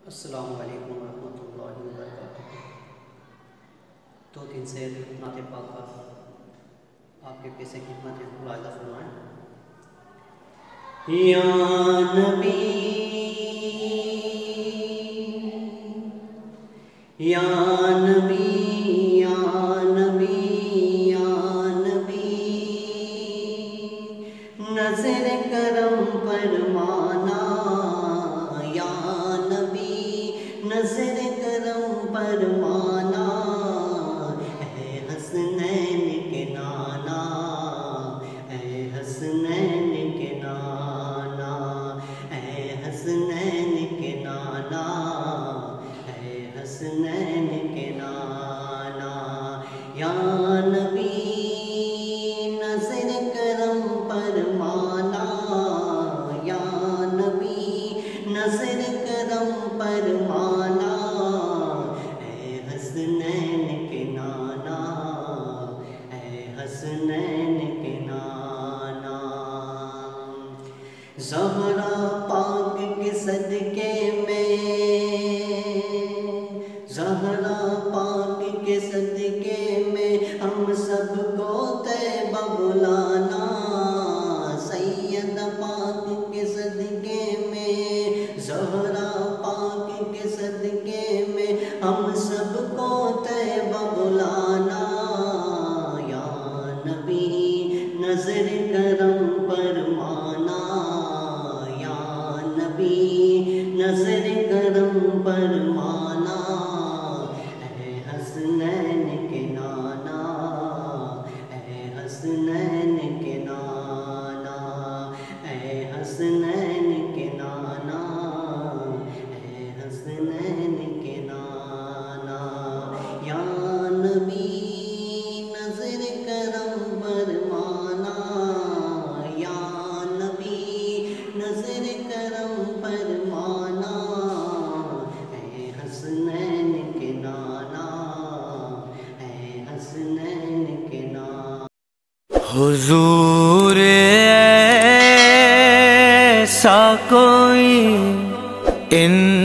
السلام علیکم ورحمۃ اللہ وبرکاتہ۔ 2-3 سے نعت پاک کا آپ کے پیسے خدمت ہے، ملاحظہ فرمائیں۔ یا نبی یا نبی یا نبی یا نبی، نظر کرم فرمانا یا نبی، نظر کرم فرمانا، اے حسنین کے نانا، اے حسنین کے نانا، اے حسنین کے نانا، اے حسنین کے نانا، یا نبی نظر کرم فرمانا، یا نبی نظر کرم فرمانا، اے حسنین کے نانا، اے حسنین کے نانا، زہرا پاک کے صدقے میں، زہرا پاک کے صدقے میں ہم سب کو طیبہ بلانا، سید پاک کے صدقے میں، زہرا پاک کے صدقے میں ہم سب کو طیبہ بلانا، یا نبی نظر کرم فرمانا، یا نبی نظر کرم فرمانا، اے حسنین کے نانا، اے حسنین کے نانا، اے حسنین کے نانا، اے حسنین کے نانا، یا نبی نظر کرم فرمانا، یا نبی نظر کرم فرمانا، اے حسنین کے نانا، اے حسنین کے نانا۔ حضور ایسا کوئی ان